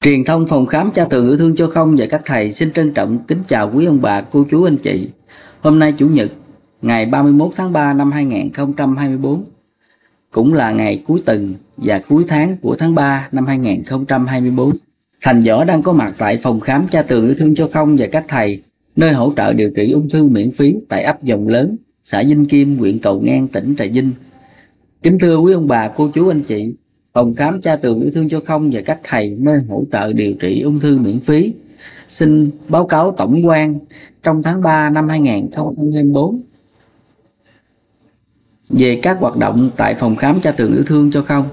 Truyền thông phòng khám Cha Tường Yêu Thương Cho Không và các thầy xin trân trọng kính chào quý ông bà, cô chú, anh chị. Hôm nay Chủ nhật, ngày 31 tháng 3 năm 2024, cũng là ngày cuối tuần và cuối tháng của tháng 3 năm 2024. Thành Võ đang có mặt tại phòng khám Cha Tường Yêu Thương Cho Không và các thầy, nơi hỗ trợ điều trị ung thư miễn phí tại ấp Dòng Lớn, xã Vinh Kim, huyện Cầu Ngang, tỉnh Trà Vinh. Kính thưa quý ông bà, cô chú, anh chị, phòng khám Cha Tường Yêu Thương Cho Không và các thầy nơi hỗ trợ điều trị ung thư miễn phí xin báo cáo tổng quan trong tháng 3 năm 2024 về các hoạt động tại phòng khám Cha Tường Yêu Thương Cho Không.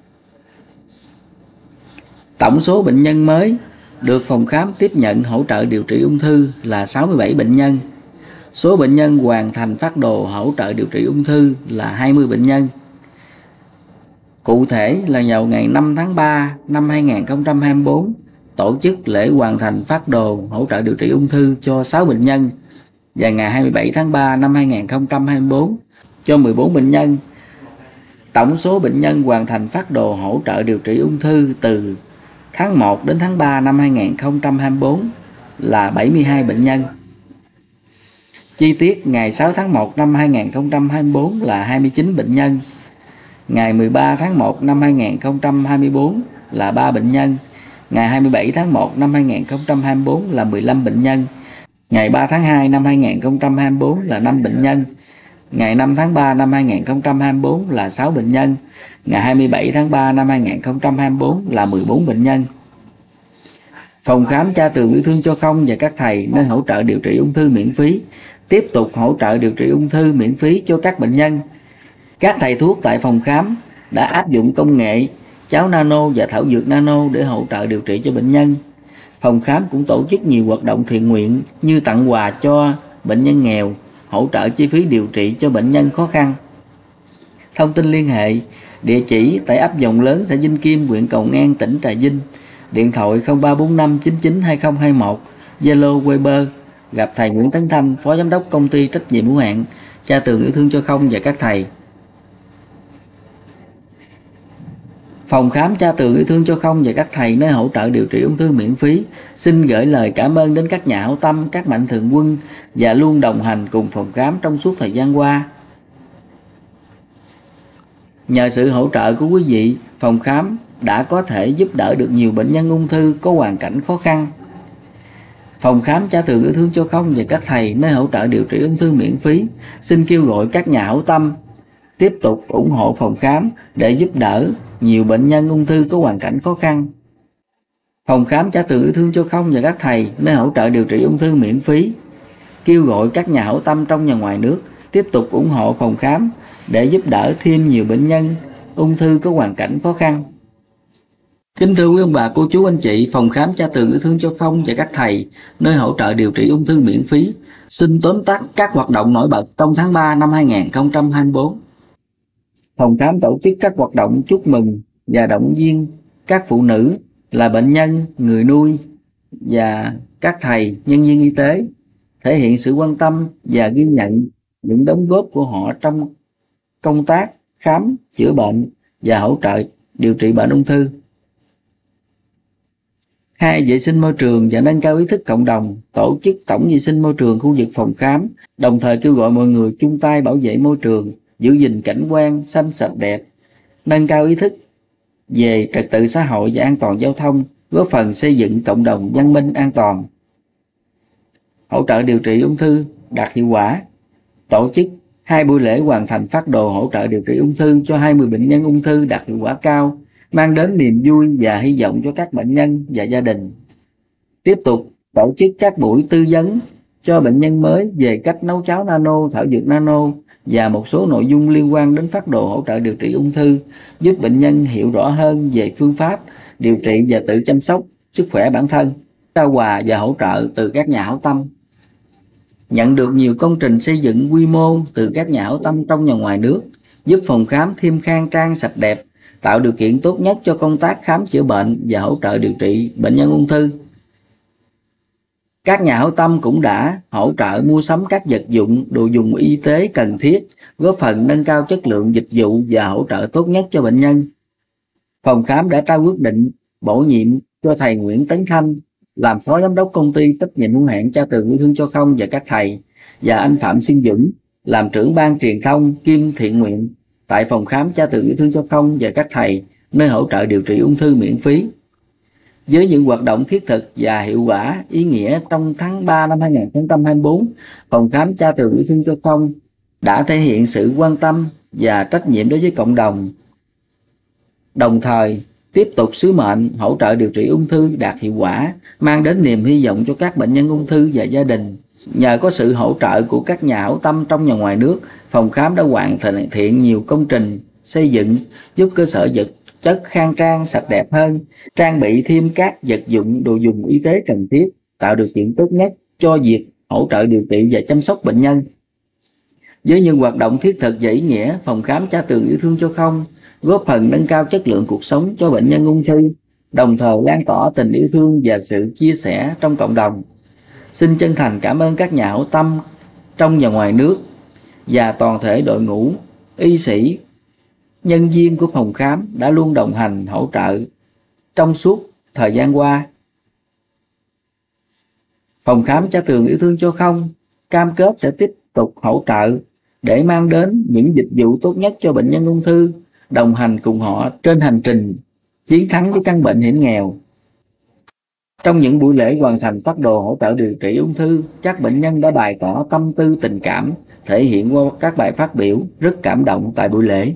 Tổng số bệnh nhân mới được phòng khám tiếp nhận hỗ trợ điều trị ung thư là 67 bệnh nhân. Số bệnh nhân hoàn thành phác đồ hỗ trợ điều trị ung thư là 20 bệnh nhân. Cụ thể là vào ngày 5 tháng 3 năm 2024, tổ chức lễ hoàn thành phác đồ hỗ trợ điều trị ung thư cho 6 bệnh nhân, và ngày 27 tháng 3 năm 2024 cho 14 bệnh nhân. Tổng số bệnh nhân hoàn thành phác đồ hỗ trợ điều trị ung thư từ tháng 1 đến tháng 3 năm 2024 là 72 bệnh nhân. Chi tiết ngày 6 tháng 1 năm 2024 là 29 bệnh nhân. Ngày 13 tháng 1 năm 2024 là 3 bệnh nhân. Ngày 27 tháng 1 năm 2024 là 15 bệnh nhân. Ngày 3 tháng 2 năm 2024 là 5 bệnh nhân. Ngày 5 tháng 3 năm 2024 là 6 bệnh nhân. Ngày 27 tháng 3 năm 2024 là 14 bệnh nhân. Phòng khám Cha Tường Yêu Thương Cho Không và các thầy nơi hỗ trợ điều trị ung thư miễn phí tiếp tục hỗ trợ điều trị ung thư miễn phí cho các bệnh nhân. Các thầy thuốc tại phòng khám đã áp dụng công nghệ cháo nano và thảo dược nano để hỗ trợ điều trị cho bệnh nhân. Phòng khám cũng tổ chức nhiều hoạt động thiện nguyện như tặng quà cho bệnh nhân nghèo, hỗ trợ chi phí điều trị cho bệnh nhân khó khăn. Thông tin liên hệ: địa chỉ tại ấp Dòng Lớn, xã Vinh Kim, huyện Cầu Ngang, tỉnh Trà Vinh. Điện thoại 0345 99 2021, Zalo, Viber. Gặp thầy Nguyễn Tấn Thanh, Phó Giám đốc Công ty trách nhiệm hữu hạn Cha Tường Yêu Thương Cho Không và các thầy. Phòng khám Cha Tường Yêu Thương Cho Không và các thầy nơi hỗ trợ điều trị ung thư miễn phí xin gửi lời cảm ơn đến các nhà hảo tâm, các mạnh thường quân và luôn đồng hành cùng phòng khám trong suốt thời gian qua. Nhờ sự hỗ trợ của quý vị, phòng khám đã có thể giúp đỡ được nhiều bệnh nhân ung thư có hoàn cảnh khó khăn. Phòng khám Cha Tường Yêu Thương Cho Không và các thầy nơi hỗ trợ điều trị ung thư miễn phí xin kêu gọi các nhà hảo tâm tiếp tục ủng hộ phòng khám để giúp đỡ nhiều bệnh nhân ung thư có hoàn cảnh khó khăn. Phòng khám Cha Tường Yêu Thương Cho Không và các thầy nơi hỗ trợ điều trị ung thư miễn phí kêu gọi các nhà hảo tâm trong và ngoài nước tiếp tục ủng hộ phòng khám để giúp đỡ thêm nhiều bệnh nhân ung thư có hoàn cảnh khó khăn. Kính thưa quý ông bà, cô chú, anh chị, phòng khám Cha Tường Yêu Thương Cho Không và các thầy nơi hỗ trợ điều trị ung thư miễn phí xin tóm tắt các hoạt động nổi bật trong tháng 3 năm 2024. Phòng khám tổ chức các hoạt động chúc mừng và động viên các phụ nữ là bệnh nhân, người nuôi và các thầy, nhân viên y tế, thể hiện sự quan tâm và ghi nhận những đóng góp của họ trong công tác khám, chữa bệnh và hỗ trợ điều trị bệnh ung thư. 2. Vệ sinh môi trường và nâng cao ý thức cộng đồng, tổ chức tổng vệ sinh môi trường khu vực phòng khám, đồng thời kêu gọi mọi người chung tay bảo vệ môi trường, giữ gìn cảnh quan xanh sạch đẹp, nâng cao ý thức về trật tự xã hội và an toàn giao thông, góp phần xây dựng cộng đồng văn minh an toàn. Hỗ trợ điều trị ung thư đạt hiệu quả, tổ chức 2 buổi lễ hoàn thành phác đồ hỗ trợ điều trị ung thư cho 20 bệnh nhân ung thư đạt hiệu quả cao, mang đến niềm vui và hy vọng cho các bệnh nhân và gia đình. Tiếp tục tổ chức các buổi tư vấn cho bệnh nhân mới về cách nấu cháo nano, thảo dược nano và một số nội dung liên quan đến phác đồ hỗ trợ điều trị ung thư, giúp bệnh nhân hiểu rõ hơn về phương pháp điều trị và tự chăm sóc sức khỏe bản thân. Trao quà và hỗ trợ từ các nhà hảo tâm. Nhận được nhiều công trình xây dựng quy mô từ các nhà hảo tâm trong và ngoài nước, giúp phòng khám thêm khang trang sạch đẹp, tạo điều kiện tốt nhất cho công tác khám chữa bệnh và hỗ trợ điều trị bệnh nhân ung thư. Các nhà hảo tâm cũng đã hỗ trợ mua sắm các vật dụng, đồ dùng y tế cần thiết, góp phần nâng cao chất lượng dịch vụ và hỗ trợ tốt nhất cho bệnh nhân. Phòng khám đã trao quyết định bổ nhiệm cho thầy Nguyễn Tấn Thanh làm phó giám đốc công ty trách nhiệm hữu hạn Cha Tường Yêu Thương Cho Không và các thầy, và anh Phạm Xuân Dũng làm trưởng ban truyền thông kiêm thiện nguyện tại phòng khám Cha Tường Yêu Thương Cho Không và các thầy, nơi hỗ trợ điều trị ung thư miễn phí. Với những hoạt động thiết thực và hiệu quả ý nghĩa trong tháng 3 năm 2024, phòng khám Cha Tường Yêu Thương Cho Không đã thể hiện sự quan tâm và trách nhiệm đối với cộng đồng, đồng thời tiếp tục sứ mệnh hỗ trợ điều trị ung thư đạt hiệu quả, mang đến niềm hy vọng cho các bệnh nhân ung thư và gia đình. Nhờ có sự hỗ trợ của các nhà hảo tâm trong và ngoài nước, phòng khám đã hoàn thiện nhiều công trình xây dựng, giúp cơ sở vật chất khang trang, sạch đẹp hơn, trang bị thêm các vật dụng đồ dùng y tế cần thiết, tạo điều kiện tốt nhất cho việc hỗ trợ điều trị và chăm sóc bệnh nhân. Với những hoạt động thiết thực và ý nghĩa, phòng khám Cha Tường Yêu Thương Cho Không góp phần nâng cao chất lượng cuộc sống cho bệnh nhân ung thư, đồng thời lan tỏa tình yêu thương và sự chia sẻ trong cộng đồng. Xin chân thành cảm ơn các nhà hảo tâm trong và ngoài nước và toàn thể đội ngũ y sĩ, nhân viên của phòng khám đã luôn đồng hành hỗ trợ trong suốt thời gian qua. Phòng khám Cha Tường Yêu Thương Cho Không cam kết sẽ tiếp tục hỗ trợ để mang đến những dịch vụ tốt nhất cho bệnh nhân ung thư, đồng hành cùng họ trên hành trình chiến thắng với căn bệnh hiểm nghèo. Trong những buổi lễ hoàn thành phác đồ hỗ trợ điều trị ung thư, các bệnh nhân đã bày tỏ tâm tư tình cảm, thể hiện qua các bài phát biểu rất cảm động tại buổi lễ.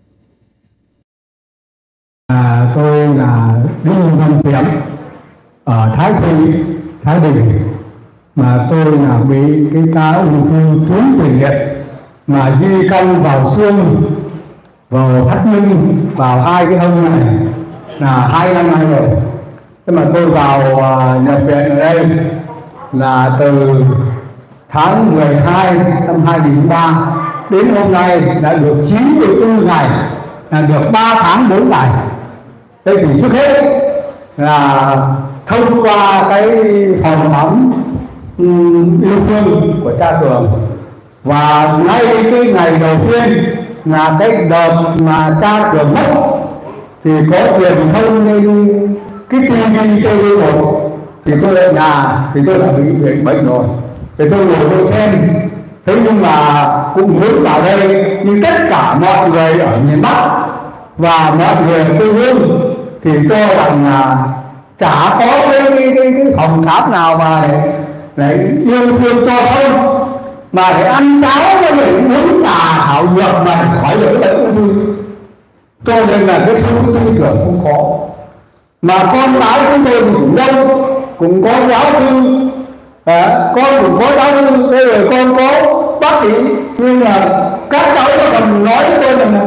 Tôi là Lý Văn Thiện ở Thái Thụy, Thái Bình, mà tôi là bị cái ca ung thư tuyến tiền liệt mà di căn vào xương, vào thắt lưng, vào hai cái hông này là 2 năm nay rồi. Thế mà tôi vào nhập viện ở đây là từ tháng 12 năm 2003 đến hôm nay đã được 94 ngày, là được 3 tháng 4 ngày. Thế thì trước hết là thông qua cái phòng khám yêu thương của Cha Tường, và ngay cái ngày đầu tiên là cái đợt mà Cha Tường mất thì có truyền thông lên cái TV TV1 thì tôi ở nhà thì tôi đã bị bệnh rồi, thì tôi ngồi tôi xem. Thế nhưng mà cũng muốn vào đây như tất cả mọi người ở miền Bắc và mọi người ở quê hương thì cho rằng là chả có cái phòng khám nào mà để yêu thương cho không, mà để ăn cháo với lại uống trà thảo dược mà khỏi được cái bệnh ung thư. Cho nên là cái tư tưởng không có. Mà con cái chúng tôi thì cũng đông, cũng có giáo sư, con cũng có giáo sư, đây rồi con có bác sĩ, nhưng mà các cháu nó còn nói với tôi rằng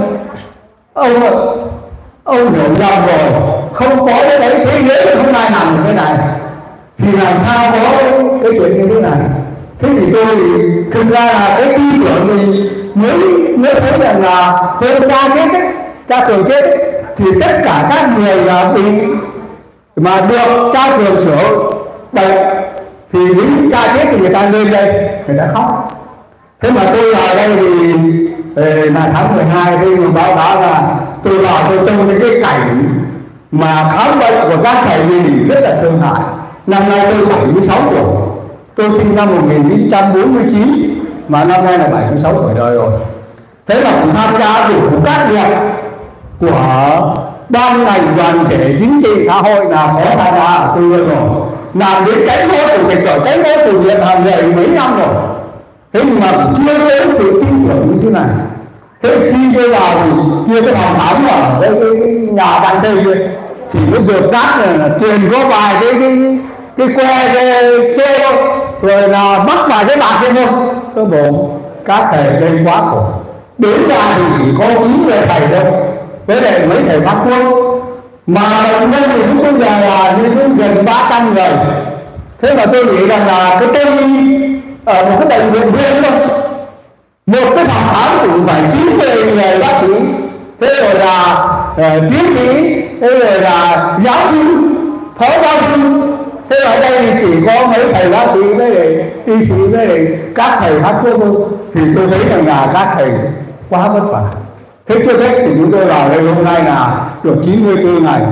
ông hiểu nhầm rồi, không có cái đấy. Thế nếu không ai làm được cái này thì làm sao có cái chuyện như thế này. Thế thì tôi thực ra là cái tư tưởng mình mới thấy rằng là tôi cha chết ấy, Cha Tường chết ấy, thì tất cả các người là bị mà được Cha Tường sửa bệnh thì đến cha chết thì người ta lên đây người ta khóc. Thế mà tôi vào đây thì là tháng 12 thì báo cáo là tôi vào tôi trông cái cảnh mà khám bệnh của các thầy thì rất là thương hại. Năm nay tôi 76 tuổi, tôi sinh năm 1949 mà năm nay là 76 tuổi đời rồi. Thế mà cũng tham gia đủ các việc của ban ngành đoàn thể chính trị xã hội là có tham gia ở quê hương rồi, làm đến tránh phó chủ tịch rồi, tránh phó chủ nhiệm hàng ngày mấy năm rồi. Thế nhưng mà cũng chưa có sự tin tưởng như thế này. Thế khi tôi vào thì chưa cái phòng khám ở cái nhà bạn xây kia thì mới dược đắt là tiền có vài cái que cái chê thôi, rồi là bắt vài cái bạc kia thôi. Tôi bảo các thầy đây quá khổ, đến ra thì chỉ có 9 người thầy thôi với lại mấy thầy bác thuốc, mà bệnh nhân thì chúng tôi là đến gần 300 người. Thế mà tôi nghĩ rằng là cái tây y ở một cái bệnh viện riêng thôi, một cái phòng khám cũng phải 90 người bác sĩ, thế rồi là tiến sĩ, thế rồi là giáo sư, phó giáo sư. Thế ở đây thì chỉ có mấy thầy bác sĩ với lại y sĩ với lại các thầy hát thuốc thôi, thì tôi thấy rằng là các thầy quá vất vả. Thế trước hết thì chúng tôi vào đây hôm nay là được 94 ngày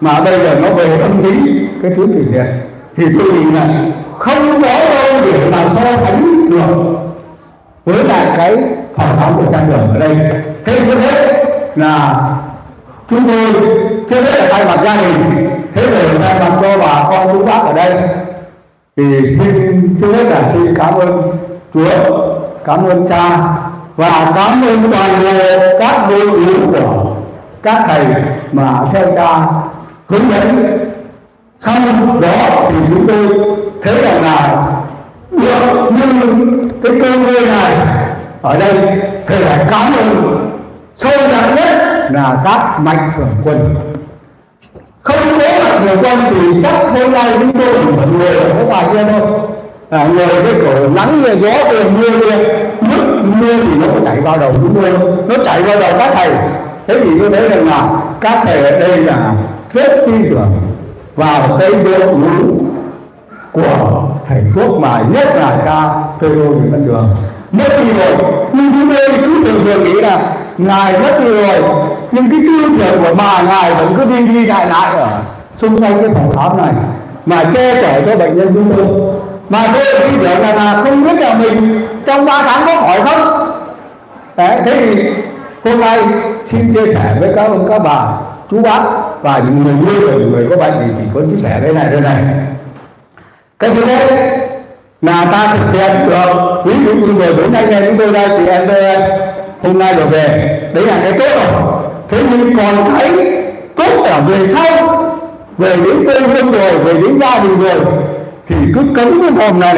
mà bây giờ nó về âm tính cái tuyến thủy liệt, thì tôi nghĩ là không có đâu để mà so sánh được với lại cái phòng khám của Trang Đường ở đây. Thế trước hết là chúng tôi trước hết là thay mặt gia đình, thế rồi thay mặt cho bà con chú bác ở đây thì xin trước hết là xin cảm ơn Chúa, cảm ơn Cha và cảm ơn toàn bộ các đội ngũ của các thầy mà theo Cha hướng dẫn. Sau đó thì chúng tôi thấy rằng là được như cái cơ ngơi này ở đây, thầy phải cảm ơn sâu sắc nhất là các mạnh thường quân. Không có mạnh thường quân thì chắc hôm nay chúng tôi chỉ một người ở ngoài kia thôi, ngồi cái cổ nắng như gió mưa nước mưa thì nó chảy vào đầu chúng tôi, nó chảy vào đầu các thầy. Thế thì tôi thấy rằng là các thầy ở đây là rất tin tưởng vào cái đội ngũ của thầy thuốc, mà nhất là Cha Phêrô Nguyễn Văn Trường. Mất đi rồi, nhưng chúng tôi cứ thường nghĩ là ngài mất đi rồi, nhưng cái tư tưởng của ngài vẫn cứ đi lại ở xung quanh cái phòng khám này mà che chở cho bệnh nhân chúng tôi. Mà tôi tin tưởng là không biết là mình trong 3 tháng có khỏi không. Đấy, thế thì hôm nay xin chia sẻ với các ông các bà chú bác và những người nuôi và người có bệnh thì chỉ có chia sẻ đây này. Cái thứ nhất là ta thực hiện được, ví dụ như 14 anh em chúng tôi đây, chị em tôi hôm nay được về, đấy là cái tốt rồi. Thế nhưng còn cái tốt ở về sau, về đến quê hương rồi, về đến gia đình rồi thì cứ cấm cái mồm này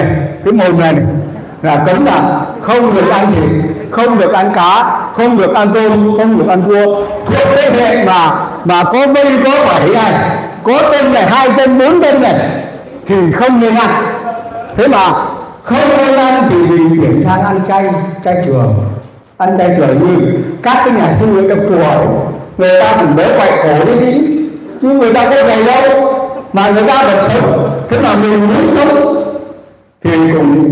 là cấm là không được ăn thịt, không được ăn cá, không được ăn tôm, không được ăn cua. Thuộc cái hệ mà có vây có vảy này, có tên này, 2 tên 4 tên này thì không nên ăn. Thế mà không nên ăn thì mình chuyển sang ăn chay trường. Ăn chay trường như các cái nhà sư ở trong chùa ấy, người ta cũng béo quậy cổ đi chứ người ta có gầy đâu mà người ta vẫn sống. Thế mà mình muốn sống thì cũng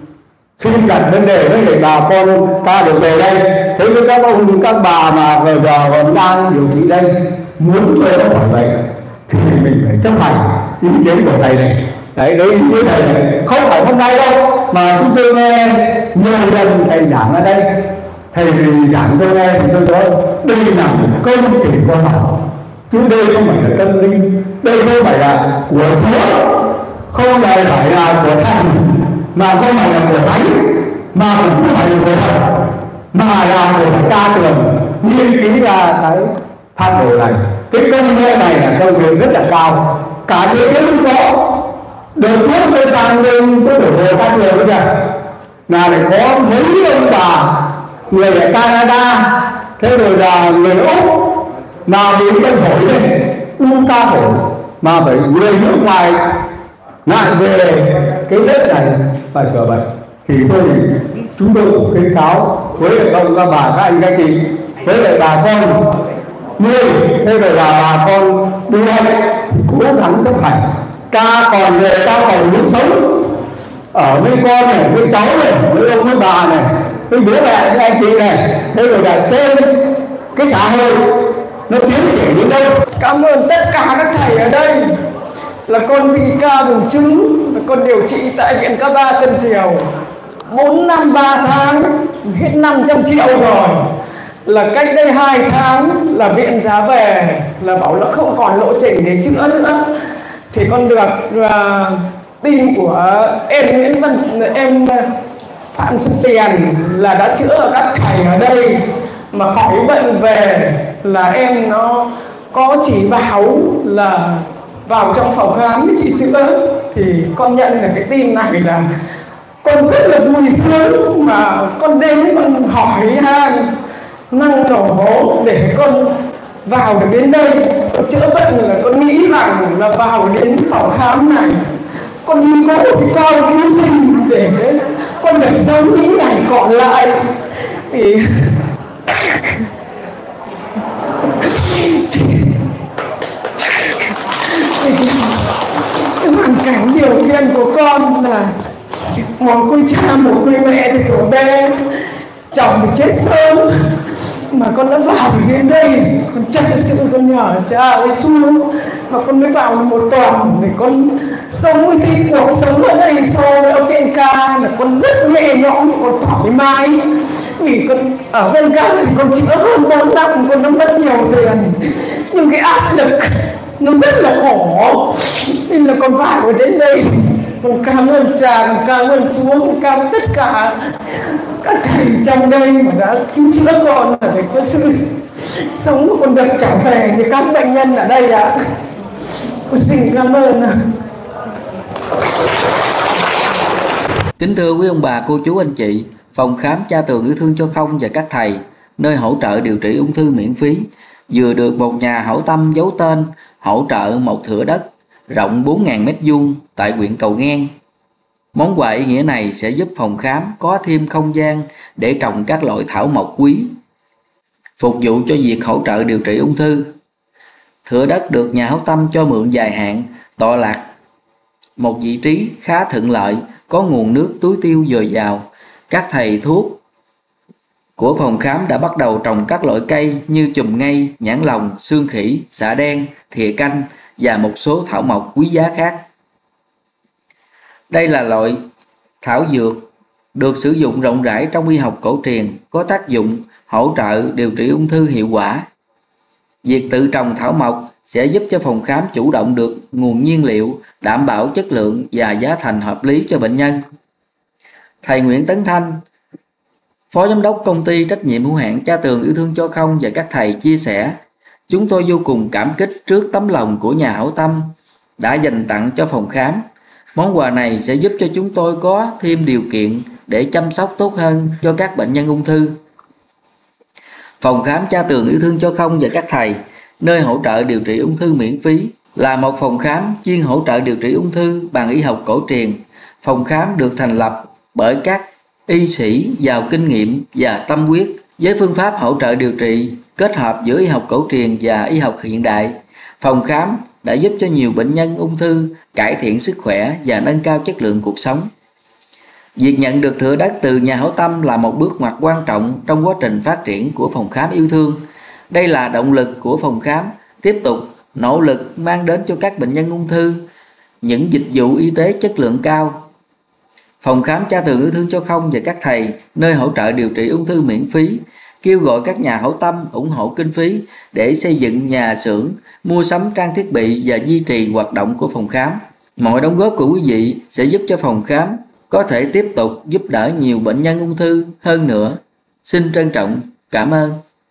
xin đặt vấn đề với lại bà con ta được về đây. Thế với các ông các bà mà giờ còn đang điều trị đây, muốn cho nó khỏi bệnh thì mình phải chấp hành ý kiến của thầy này. Đấy, ý kiến thầy này không phải hôm nay đâu mà chúng tôi nghe nhiều lần thầy giảng ở đây. Thầy giảng tôi nghe thì tôi nói đây là một công trình khoa học, chứ đây không phải là tâm linh, đây không phải là của Chúa, không phải là của thần, mà không phải là của thánh, mà cũng không phải là của Phật, mà là của Cha Tường nghiên cứu ra cái phác đồ này. Cái công nghệ này là công nghệ rất là cao, cả thế giới không có. Đợt trước tôi sang bên cái đổ hồ Cha Tường bây giờ là lại có mấy ông bà người ở Canada, thế rồi là người Úc mà bị bệnh phổi này, u ca phổi mà phải người nước ngoài lại về cái đất này và sửa bệnh. Thì thôi chúng tôi cũng khuyến cáo với lại các bà, các anh các chị, với lại bà con nuôi, thế rồi là bà con đi bệnh thì cố gắng chấp hành. Ta còn về, ta còn muốn sống ở với con này, với cháu này, với ông với bà này, với bố mẹ, với anh chị này, thế rồi là xem cái xã hội nó tiến triển đến đâu. Cảm ơn tất cả các thầy ở đây. Là con bị ca buồng trứng, là con điều trị tại viện K3 Tân Triều 4 năm 3 tháng, hết 500 triệu rồi. Là cách đây 2 tháng là viện giá về, là bảo là không còn lộ trình để chữa nữa. Thì con được tin của em Phạm Xuân Tiền là đã chữa ở các thầy ở đây, mà khỏi bệnh về là em nó có chỉ bảo là vào trong phòng khám để chị chữa. Thì con nhận được cái tin này là con rất là vui sướng, mà con đến con hỏi han năng nổ để con vào được đến đây con chữa bệnh. Là con nghĩ rằng là vào đến phòng khám này con đi có một cái phao cứu sinh để con được sống những ngày còn lại. Thì cái hoàn cảnh điều kiện của con là một cô cha một cô mẹ thì của bé chồng bị chết sớm, mà con đã vào đến đây, con thật sự con nhờ cha ơi Chúa, và con mới vào một tuần để con sống với cái cuộc sống ở đây so với ở viện ca là con rất nhẹ nhõm, con thoải mái. Vì con ở viện ca thì con chữa hơn 4 năm, con đã mất nhiều tiền, nhưng cái áp lực nó rất là khổ, nên là con phải đến đây. Con cảm ơn cha, con cảm ơn Chúa, con cảm ơn tất cả các thầy trong đây mà đã cứu chữa con để có sự sống của con được trở về như các bệnh nhân ở đây ạ. Con xin cảm ơn. Kính thưa quý ông bà, cô chú, anh chị, phòng khám Cha Tường Yêu Thương Cho Không và các thầy, nơi hỗ trợ điều trị ung thư miễn phí, vừa được một nhà hảo tâm giấu tên hỗ trợ một thửa đất rộng 4.000 m² tại huyện Cầu Ngang. Món quà ý nghĩa này sẽ giúp phòng khám có thêm không gian để trồng các loại thảo mộc quý, phục vụ cho việc hỗ trợ điều trị ung thư. Thửa đất được nhà hảo tâm cho mượn dài hạn, tọa lạc một vị trí khá thuận lợi, có nguồn nước tưới tiêu dồi dào. Các thầy thuốc của phòng khám đã bắt đầu trồng các loại cây như chùm ngây, nhãn lồng, xương khỉ, xạ đen, thìa canh và một số thảo mộc quý giá khác. Đây là loại thảo dược được sử dụng rộng rãi trong y học cổ truyền, có tác dụng hỗ trợ điều trị ung thư hiệu quả. Việc tự trồng thảo mộc sẽ giúp cho phòng khám chủ động được nguồn nhiên liệu, đảm bảo chất lượng và giá thành hợp lý cho bệnh nhân. Thầy Nguyễn Tấn Thanh, Phó Giám đốc Công ty Trách nhiệm hữu hạn Cha Tường Yêu Thương Cho Không và các thầy chia sẻ: chúng tôi vô cùng cảm kích trước tấm lòng của nhà hảo tâm đã dành tặng cho phòng khám. Món quà này sẽ giúp cho chúng tôi có thêm điều kiện để chăm sóc tốt hơn cho các bệnh nhân ung thư. Phòng khám Cha Tường Yêu Thương Cho Không và các thầy, nơi hỗ trợ điều trị ung thư miễn phí, là một phòng khám chuyên hỗ trợ điều trị ung thư bằng y học cổ truyền. Phòng khám được thành lập bởi các y sĩ giàu kinh nghiệm và tâm huyết, với phương pháp hỗ trợ điều trị kết hợp giữa y học cổ truyền và y học hiện đại. Phòng khám đã giúp cho nhiều bệnh nhân ung thư cải thiện sức khỏe và nâng cao chất lượng cuộc sống. Việc nhận được thửa đất từ nhà hảo tâm là một bước ngoặt quan trọng trong quá trình phát triển của phòng khám yêu thương. Đây là động lực của phòng khám tiếp tục nỗ lực mang đến cho các bệnh nhân ung thư những dịch vụ y tế chất lượng cao. Phòng khám Cha Tường Yêu Thương Cho Không và các thầy, nơi hỗ trợ điều trị ung thư miễn phí, kêu gọi các nhà hảo tâm ủng hộ kinh phí để xây dựng nhà xưởng, mua sắm trang thiết bị và duy trì hoạt động của phòng khám. Mọi đóng góp của quý vị sẽ giúp cho phòng khám có thể tiếp tục giúp đỡ nhiều bệnh nhân ung thư hơn nữa. Xin trân trọng cảm ơn.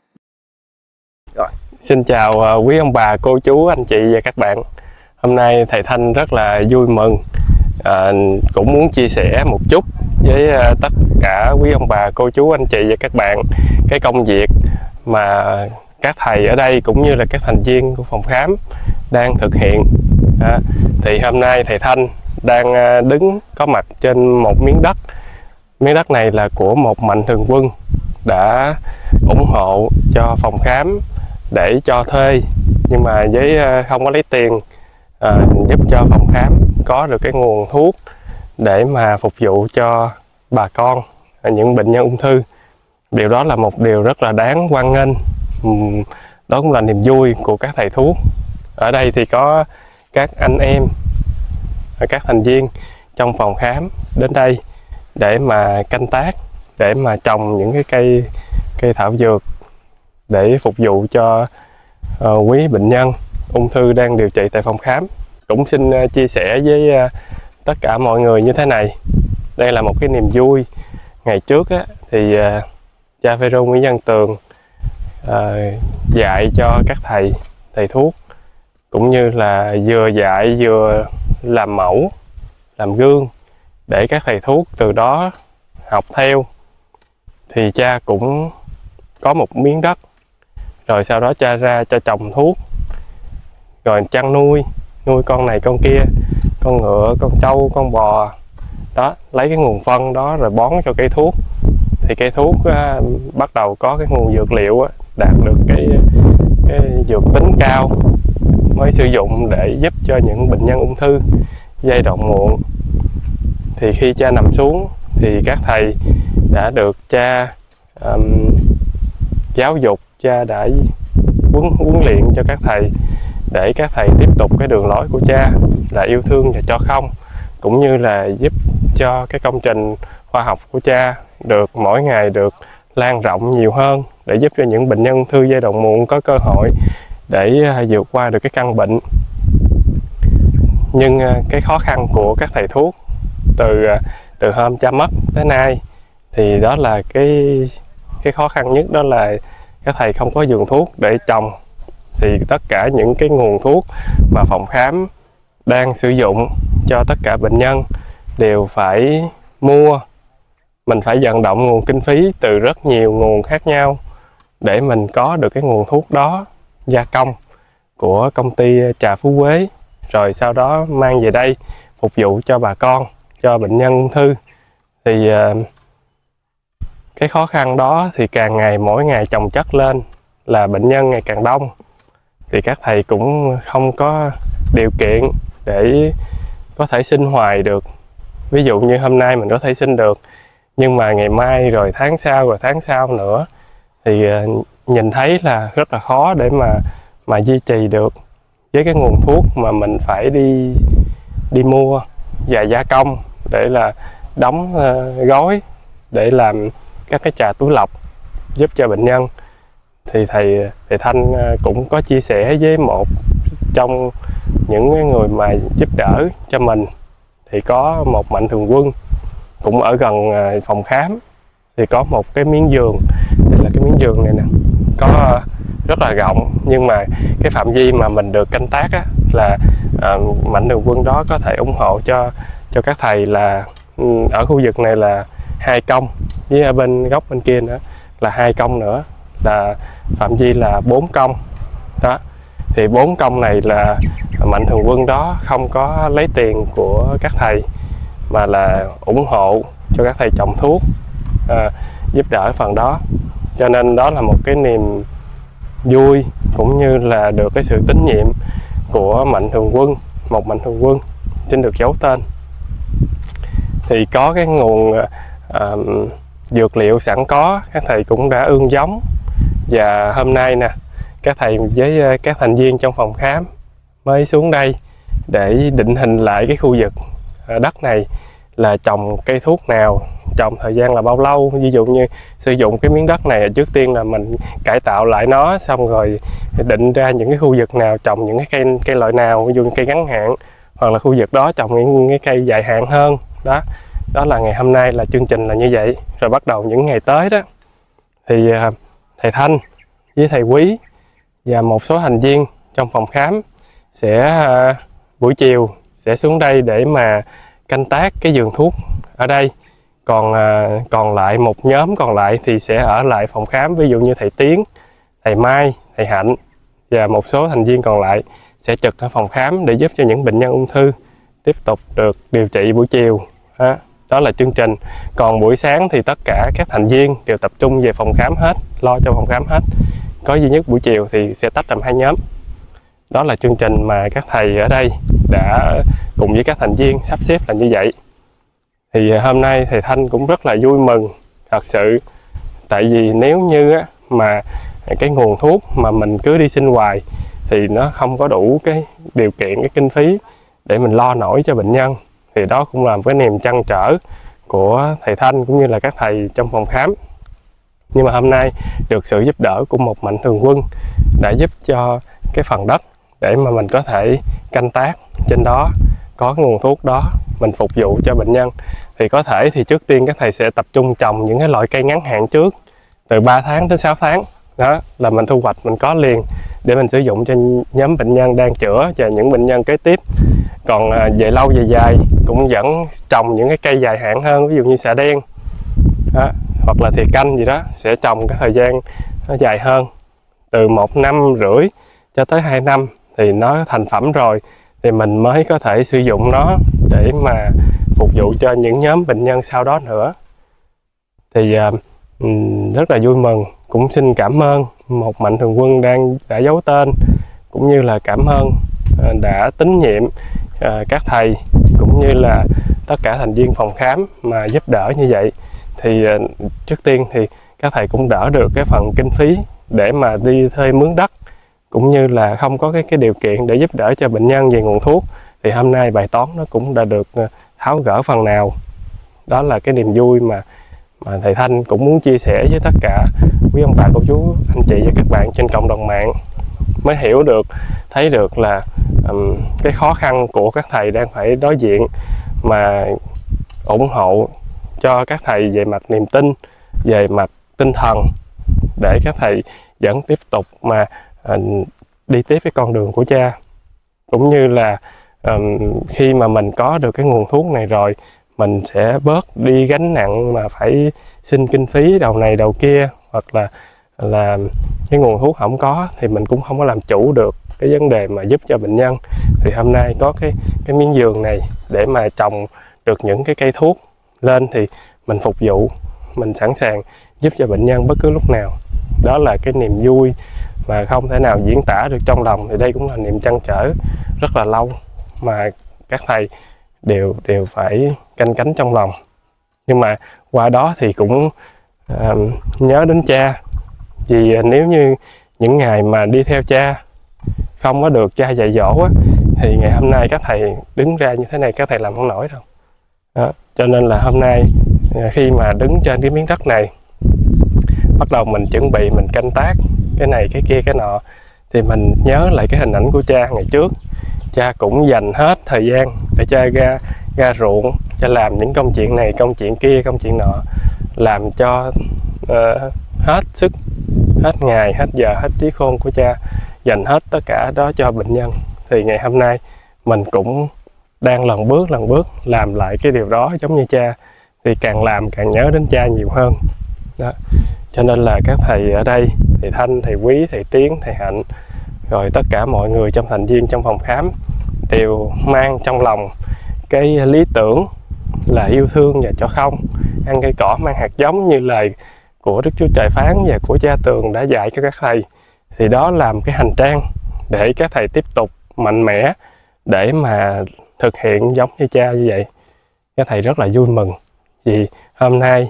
Xin chào quý ông bà, cô chú, anh chị và các bạn. Hôm nay thầy Thanh rất là vui mừng, cũng muốn chia sẻ một chút với tất cả quý ông bà, cô chú, anh chị và các bạn cái công việc mà các thầy ở đây cũng như là các thành viên của phòng khám đang thực hiện. Thì hôm nay thầy Thanh đang đứng có mặt trên một miếng đất. Miếng đất này là của một mạnh thường quân đã ủng hộ cho phòng khám để cho thuê, nhưng mà với không có lấy tiền, giúp cho phòng khám có được cái nguồn thuốc để mà phục vụ cho bà con, những bệnh nhân ung thư. Điều đó là một điều rất là đáng hoan nghênh. Đó cũng là niềm vui của các thầy thuốc. Ở đây thì có các anh em, các thành viên trong phòng khám đến đây để mà canh tác, để mà trồng những cái cây thảo dược để phục vụ cho quý bệnh nhân ung thư đang điều trị tại phòng khám. Cũng xin chia sẻ với tất cả mọi người như thế này. Đây là một cái niềm vui. Ngày trước thì cha Phêrô Nguyễn Văn Tường dạy cho các thầy thuốc, cũng như là vừa dạy vừa làm mẫu, làm gương để các thầy thuốc từ đó học theo. Thì cha cũng có một miếng đất, rồi sau đó cha ra cho trồng thuốc, rồi chăn nuôi con này con kia, con ngựa, con trâu, con bò đó, lấy cái nguồn phân đó rồi bón cho cây thuốc. Thì cây thuốc bắt đầu có cái nguồn dược liệu đạt được cái dược tính cao mới sử dụng để giúp cho những bệnh nhân ung thư giai đoạn muộn. Thì khi cha nằm xuống thì các thầy đã được cha giáo dục, cha đã huấn luyện cho các thầy để các thầy tiếp tục cái đường lối của cha là yêu thương và cho không, cũng như là giúp cho cái công trình khoa học của cha được mỗi ngày được lan rộng nhiều hơn, để giúp cho những bệnh nhân ung thư giai đoạn muộn có cơ hội để vượt qua được cái căn bệnh. Nhưng cái khó khăn của các thầy thuốc từ hôm cha mất tới nay thì đó là cái khó khăn nhất, đó là các thầy không có giường thuốc để trồng. Thì tất cả những cái nguồn thuốc mà phòng khám đang sử dụng cho tất cả bệnh nhân đều phải mua. Mình phải vận động nguồn kinh phí từ rất nhiều nguồn khác nhau để mình có được cái nguồn thuốc đó gia công của công ty Trà Phú Quế, rồi sau đó mang về đây phục vụ cho bà con, cho bệnh nhân ung thư. Thì cái khó khăn đó thì càng ngày mỗi ngày chồng chất lên, là bệnh nhân ngày càng đông, thì các thầy cũng không có điều kiện để có thể sinh hoài được. Ví dụ như hôm nay mình có thể sinh được, nhưng mà ngày mai rồi tháng sau rồi tháng sau nữa thì nhìn thấy là rất là khó để mà duy trì được với cái nguồn thuốc mà mình phải đi mua và gia công để là đóng gói để làm các cái trà túi lọc giúp cho bệnh nhân. Thì thầy Thanh cũng có chia sẻ với một trong những người mà giúp đỡ cho mình, thì có một mạnh thường quân cũng ở gần phòng khám, thì có một cái miếng giường. Đây là cái miếng giường này nè, có rất là rộng, nhưng mà cái phạm vi mà mình được canh tác á, là mạnh thường quân đó có thể ủng hộ cho các thầy là ở khu vực này là 2 công, với ở bên góc bên kia nữa là 2 công nữa, là phạm vi là 4 công đó. Thì 4 công này là mạnh thường quân đó không có lấy tiền của các thầy, mà là ủng hộ cho các thầy trồng thuốc, giúp đỡ phần đó. Cho nên đó là một cái niềm vui, cũng như là được cái sự tín nhiệm của mạnh thường quân, một mạnh thường quân xin được giấu tên. Thì có cái nguồn dược liệu sẵn có, các thầy cũng đã ương giống. Và hôm nay nè, các thầy với các thành viên trong phòng khám mới xuống đây để định hình lại cái khu vực đất này là trồng cây thuốc nào, trồng thời gian là bao lâu. Ví dụ như sử dụng cái miếng đất này, trước tiên là mình cải tạo lại nó, xong rồi định ra những cái khu vực nào trồng những cái cây loại nào, ví dụ như cây ngắn hạn, hoặc là khu vực đó trồng những cái cây dài hạn hơn đó. Đó là ngày hôm nay là chương trình là như vậy. Rồi bắt đầu những ngày tới đó thì thầy Thanh với thầy Quý và một số thành viên trong phòng khám sẽ buổi chiều sẽ xuống đây để mà canh tác cái vườn thuốc ở đây. Còn lại một nhóm còn lại thì sẽ ở lại phòng khám, ví dụ như thầy Tiến, thầy Mai, thầy Hạnh và một số thành viên còn lại sẽ trực ở phòng khám để giúp cho những bệnh nhân ung thư tiếp tục được điều trị buổi chiều. Đó là chương trình. Còn buổi sáng thì tất cả các thành viên đều tập trung về phòng khám hết, lo cho phòng khám hết. Có duy nhất buổi chiều thì sẽ tách làm 2 nhóm. Đó là chương trình mà các thầy ở đây đã cùng với các thành viên sắp xếp là như vậy. Thì hôm nay thầy Thanh cũng rất là vui mừng thật sự. Tại vì nếu như mà cái nguồn thuốc mà mình cứ đi xin hoài thì nó không có đủ cái điều kiện, cái kinh phí để mình lo nổi cho bệnh nhân. Thì đó cũng là một cái niềm trăn trở của thầy Thanh cũng như là các thầy trong phòng khám. Nhưng mà hôm nay được sự giúp đỡ của một mạnh thường quân đã giúp cho cái phần đất để mà mình có thể canh tác trên đó, có nguồn thuốc đó mình phục vụ cho bệnh nhân. Thì có thể thì trước tiên các thầy sẽ tập trung trồng những cái loại cây ngắn hạn trước, từ 3 tháng đến 6 tháng. Đó là mình thu hoạch mình có liền để mình sử dụng cho nhóm bệnh nhân đang chữa và những bệnh nhân kế tiếp. Còn về lâu về dài cũng vẫn trồng những cái cây dài hạn hơn, ví dụ như xạ đen đó, hoặc là thìa canh gì đó, sẽ trồng cái thời gian nó dài hơn, từ 1 năm rưỡi cho tới 2 năm thì nó thành phẩm rồi thì mình mới có thể sử dụng nó để mà phục vụ cho những nhóm bệnh nhân sau đó nữa. Thì rất là vui mừng, cũng xin cảm ơn một mạnh thường quân đã giấu tên, cũng như là cảm ơn đã tín nhiệm các thầy cũng như là tất cả thành viên phòng khám mà giúp đỡ như vậy. thì trước tiên thì các thầy cũng đỡ được cái phần kinh phí để mà đi thuê mướn đất, cũng như là không có cái điều kiện để giúp đỡ cho bệnh nhân về nguồn thuốc. Thì hôm nay bài toán nó cũng đã được tháo gỡ phần nào. Đó là cái niềm vui mà thầy Thanh cũng muốn chia sẻ với tất cả quý ông bà cô chú anh chị và các bạn trên cộng đồng mạng, mới hiểu được, thấy được là cái khó khăn của các thầy đang phải đối diện, mà ủng hộ cho các thầy về mặt niềm tin, về mặt tinh thần, để các thầy vẫn tiếp tục mà đi tiếp cái con đường của cha. Cũng như là khi mà mình có được cái nguồn thuốc này rồi, mình sẽ bớt đi gánh nặng mà phải xin kinh phí đầu này đầu kia, hoặc là cái nguồn thuốc không có thì mình cũng không có làm chủ được cái vấn đề mà giúp cho bệnh nhân. Thì hôm nay có cái miếng giường này để mà trồng được những cái cây thuốc lên, thì mình phục vụ, mình sẵn sàng giúp cho bệnh nhân bất cứ lúc nào. Đó là cái niềm vui mà không thể nào diễn tả được trong lòng. Thì đây cũng là niềm trăn trở rất là lâu mà các thầy đều phải canh cánh trong lòng. Nhưng mà qua đó thì cũng nhớ đến cha. Vì nếu như những ngày mà đi theo cha không có được cha dạy dỗ á, thì ngày hôm nay các thầy đứng ra như thế này các thầy làm không nổi đâu. Đó. Cho nên là hôm nay khi mà đứng trên cái miếng đất này, bắt đầu mình chuẩn bị, mình canh tác cái này cái kia cái nọ, thì mình nhớ lại cái hình ảnh của cha ngày trước. Cha cũng dành hết thời gian để cha ra ruộng, cha làm những công chuyện này, công chuyện kia, công chuyện nọ, làm cho hết sức, hết ngày, hết giờ, hết trí khôn của cha, dành hết tất cả đó cho bệnh nhân. Thì ngày hôm nay mình cũng đang lần bước làm lại cái điều đó giống như cha, thì càng làm càng nhớ đến cha nhiều hơn. Đó. Cho nên là các thầy ở đây, thầy Thanh, thầy Quý, thầy Tiến, thầy Hạnh, rồi tất cả mọi người trong thành viên trong phòng khám đều mang trong lòng cái lý tưởng là yêu thương và cho không, ăn cây cỏ mang hạt giống như lời của Đức Chúa Trời phán và của cha Tường đã dạy cho các thầy. Thì đó làm cái hành trang để các thầy tiếp tục mạnh mẽ để mà thực hiện giống như cha như vậy. Các thầy rất là vui mừng vì hôm nay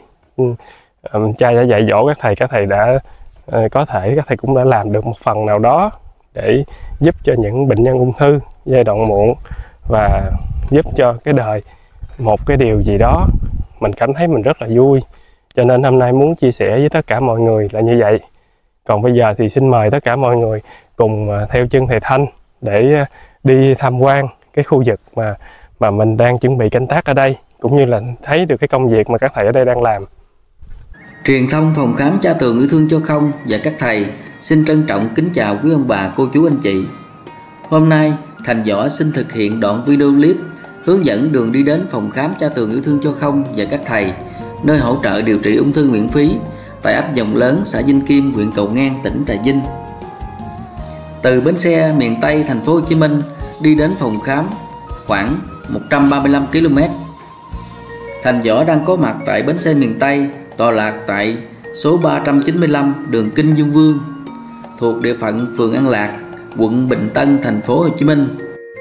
cha đã dạy dỗ các thầy đã có thể các thầy cũng đã làm được một phần nào đó để giúp cho những bệnh nhân ung thư giai đoạn muộn, và giúp cho cái đời một cái điều gì đó. Mình cảm thấy mình rất là vui, cho nên hôm nay muốn chia sẻ với tất cả mọi người là như vậy. Còn bây giờ thì xin mời tất cả mọi người cùng theo chân thầy Thanh để đi tham quan cái khu vực mà mình đang chuẩn bị canh tác ở đây, cũng như là thấy được cái công việc mà các thầy ở đây đang làm. Truyền thông phòng khám Cha Tường Yêu Thương Cho Không và các thầy xin trân trọng kính chào quý ông bà, cô chú, anh chị. Hôm nay Thành Võ xin thực hiện đoạn video clip hướng dẫn đường đi đến phòng khám Cha Tường Yêu Thương Cho Không và các thầy, nơi hỗ trợ điều trị ung thư miễn phí tại ấp Dòng Lớn, xã Vinh Kim, huyện Cầu Ngang, tỉnh Trà Vinh. Từ bến xe miền Tây thành phố Hồ Chí Minh đi đến phòng khám khoảng 135 km. Thành Võ đang có mặt tại bến xe miền Tây, tọa lạc tại số 395 đường Kinh Dương Vương, thuộc địa phận phường An Lạc, quận Bình Tân, thành phố Hồ Chí Minh.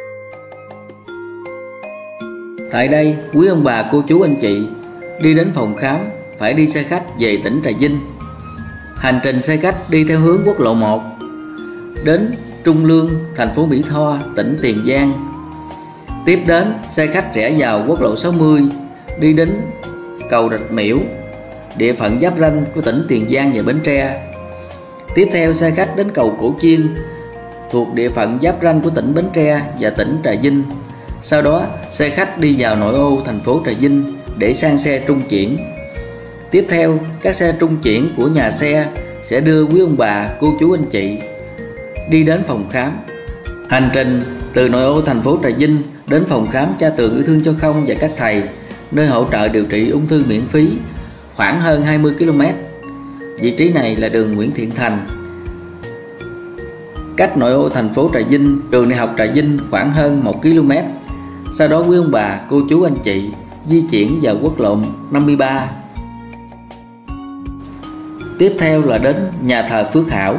Tại đây, quý ông bà, cô chú, anh chị đi đến phòng khám phải đi xe khách về tỉnh Trà Vinh. Hành trình xe khách đi theo hướng quốc lộ 1 đến Trung Lương, thành phố Mỹ Tho, tỉnh Tiền Giang. Tiếp đến, xe khách rẽ vào quốc lộ 60 đi đến cầu Rạch Miễu, địa phận giáp ranh của tỉnh Tiền Giang và Bến Tre. Tiếp theo, xe khách đến cầu Cổ Chiên, thuộc địa phận giáp ranh của tỉnh Bến Tre và tỉnh Trà Vinh. Sau đó, xe khách đi vào nội ô thành phố Trà Vinh để sang xe trung chuyển. Tiếp theo, các xe trung chuyển của nhà xe sẽ đưa quý ông bà, cô chú, anh chị đi đến phòng khám. Hành trình từ nội ô thành phố Trà Vinh đến phòng khám Cha Tường Yêu Thương Cho Không và các thầy, nơi hỗ trợ điều trị ung thư miễn phí, khoảng hơn 20 km. Vị trí này là đường Nguyễn Thiện Thành, cách nội ô thành phố Trà Vinh, trường đại học Trà Vinh khoảng hơn 1 km. Sau đó quý ông bà, cô chú, anh chị di chuyển vào quốc lộ 53. Tiếp theo là đến nhà thờ Phước Hảo.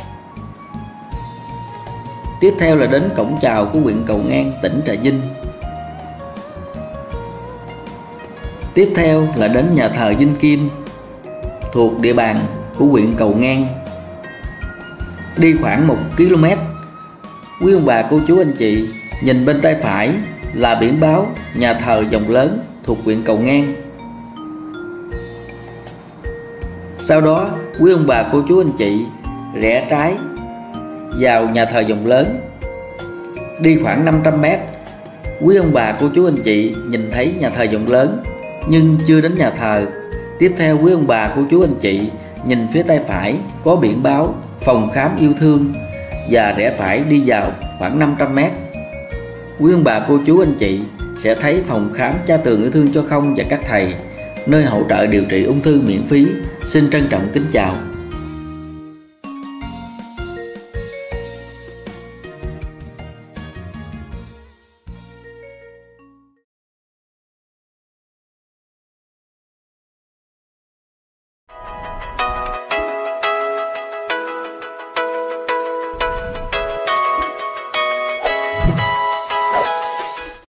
Tiếp theo là đến cổng chào của huyện Cầu Ngang, tỉnh Trà Vinh. Tiếp theo là đến nhà thờ Vinh Kim thuộc địa bàn của huyện Cầu Ngang. Đi khoảng 1 km, quý ông bà cô chú anh chị nhìn bên tay phải là biển báo nhà thờ Dòng Lớn thuộc huyện Cầu Ngang. Sau đó quý ông bà cô chú anh chị rẽ trái vào nhà thờ Dòng Lớn. Đi khoảng 500 m, quý ông bà cô chú anh chị nhìn thấy nhà thờ Dòng Lớn nhưng chưa đến nhà thờ. Tiếp theo quý ông bà cô chú anh chị nhìn phía tay phải có biển báo phòng khám yêu thương và rẽ phải đi vào khoảng 500 m. Quý ông bà cô chú anh chị sẽ thấy phòng khám Cha Tường Yêu Thương Cho Không và các thầy, nơi hỗ trợ điều trị ung thư miễn phí. Xin trân trọng kính chào.